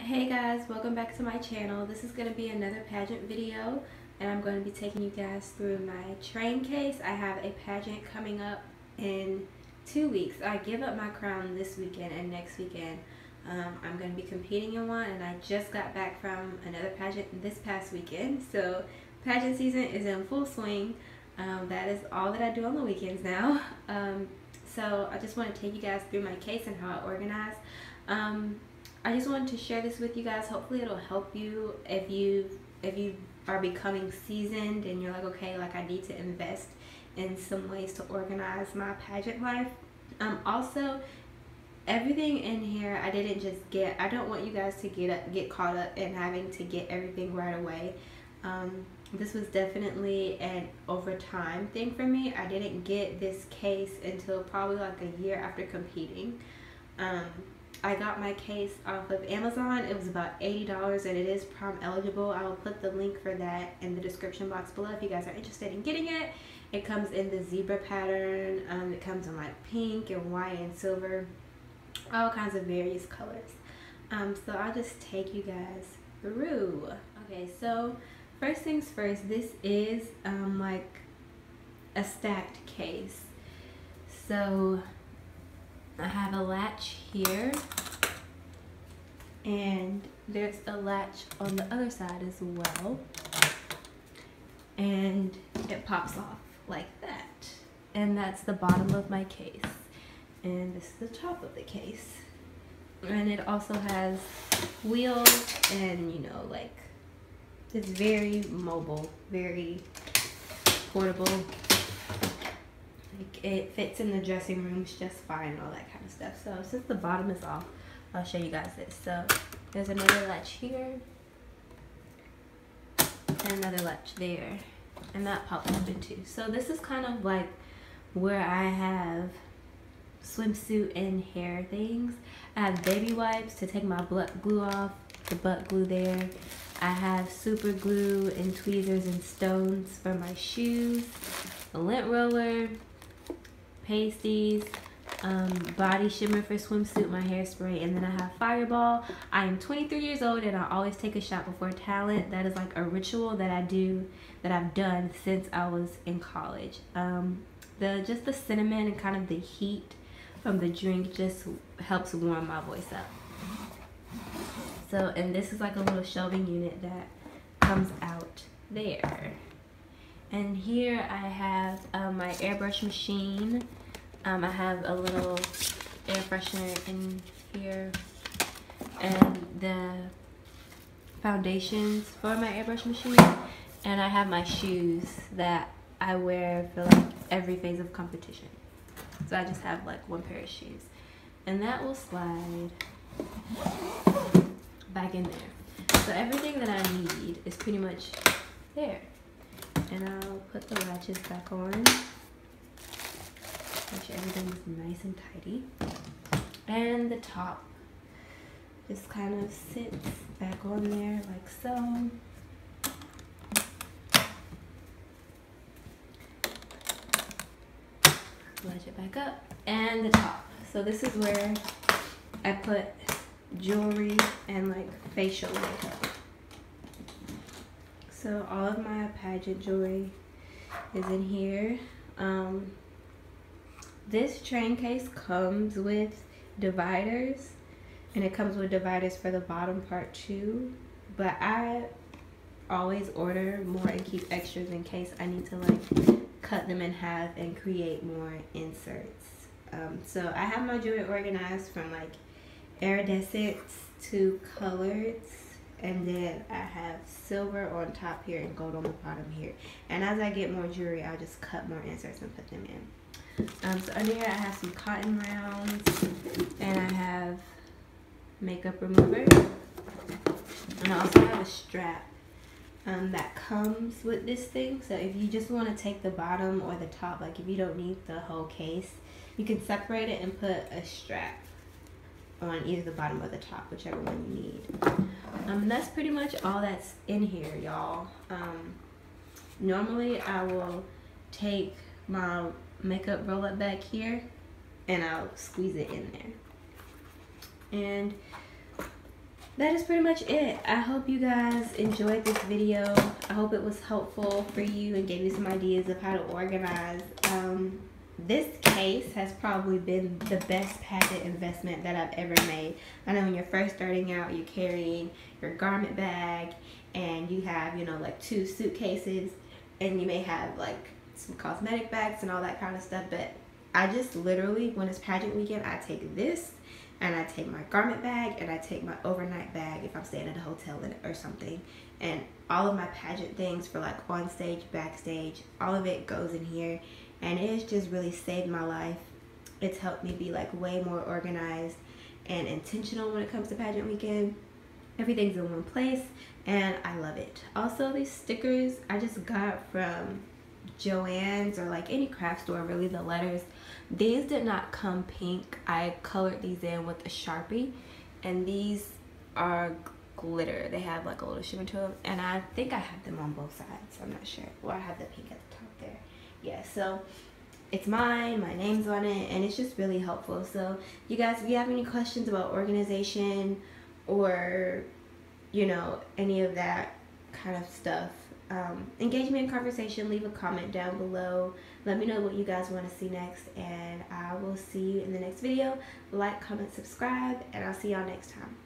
Hey guys, welcome back to my channel. This is going to be another pageant video, and I'm going to be taking you guys through my train case. I have a pageant coming up in 2 weeks. I give up my crown this weekend and next weekend. I'm going to be competing in one, and I just got back from another pageant this past weekend. So pageant season is in full swing. That is all that I do on the weekends now. So I just want to take you guys through my case and how I organize. I just wanted to share this with you guys. Hopefully it'll help you if you are becoming seasoned and you're like, okay, like I need to invest in some ways to organize my pageant life. Also, everything in here I didn't just get. I don't want you guys to get caught up in having to get everything right away. This was definitely an over time thing for me. I didn't get this case until probably like a year after competing. I got my case off of Amazon. It was about $80 and it is prom eligible. I will put the link for that in the description box below if you guys are interested in getting it. It comes in the zebra pattern. It comes in like pink and white and silver, all kinds of various colors. So I'll just take you guys through. Okay, so first things first, this is like a stacked case. So I have a latch here, and there's a latch on the other side as well, and it pops off like that, and that's the bottom of my case, and this is the top of the case, and it also has wheels, and you know, like, it's very mobile, very portable. Like, it fits in the dressing rooms just fine, all that kind of stuff. So since the bottom is off, I'll show you guys this. So there's another latch here and another latch there, and that pops open too. So this is kind of like where I have swimsuit and hair things. I have baby wipes to take my butt glue off, the butt glue there. I have super glue and tweezers and stones for my shoes, a lint roller, pasties, body shimmer for swimsuit, my hairspray, and then I have Fireball. I am 23 years old and I always take a shot before talent. That is like a ritual that I do, that I've done since I was in college. Just the cinnamon and kind of the heat from the drink just helps warm my voice up. So, and this is like a little shelving unit that comes out there. And here I have my airbrush machine. I have a little air freshener in here, and the foundations for my airbrush machine. And I have my shoes that I wear for like every phase of competition. So I just have like one pair of shoes, and that will slide back in there. So everything that I need is pretty much there. And I'll put the latches back on. Make sure everything is nice and tidy. And the top just kind of sits back on there like so. Latch it back up. And the top. So this is where I put jewelry and like facial makeup. So all of my pageant jewelry is in here. This train case comes with dividers, and it comes with dividers for the bottom part too, but I always order more and keep extras in case I need to like cut them in half and create more inserts. So I have my jewelry organized from like iridescents to coloreds, and then I have silver on top here and gold on the bottom here. And as I get more jewelry, I'll just cut more inserts and put them in. So under here I have some cotton rounds, and I have makeup remover, and I also have a strap that comes with this thing. So if you just want to take the bottom or the top, like if you don't need the whole case, you can separate it and put a strap on either the bottom or the top, whichever one you need. And that's pretty much all that's in here, y'all. Normally I will take my makeup roll up back here and I'll squeeze it in there. And that is pretty much it. I hope you guys enjoyed this video. I hope it was helpful for you and gave you some ideas of how to organize. This case has probably been the best pageant investment that I've ever made. I know when you're first starting out, you're carrying your garment bag and you have, you know, like 2 suitcases, and you may have like some cosmetic bags and all that kind of stuff, but I just literally, when it's pageant weekend, I take this and I take my garment bag and I take my overnight bag if I'm staying at a hotel or something, and all of my pageant things for like on stage, backstage, all of it goes in here, and it's just really saved my life. It's helped me be like way more organized and intentional when it comes to pageant weekend. Everything's in one place and I love it. Also, these stickers I just got from Joann's or like any craft store, really, the letters. These did not come pink. I colored these in with a Sharpie, and these are glitter. They have like a little shimmer to them, and I think I have them on both sides. I'm not sure. Well, I have the pink at the top there. Yeah, so it's mine, my name's on it, and it's just really helpful. So you guys, if you have any questions about organization or, you know, any of that kind of stuff, engage me in conversation. Leave a comment down below. Let me know what you guys want to see next, and I will see you in the next video. Like, comment, subscribe, and I'll see y'all next time.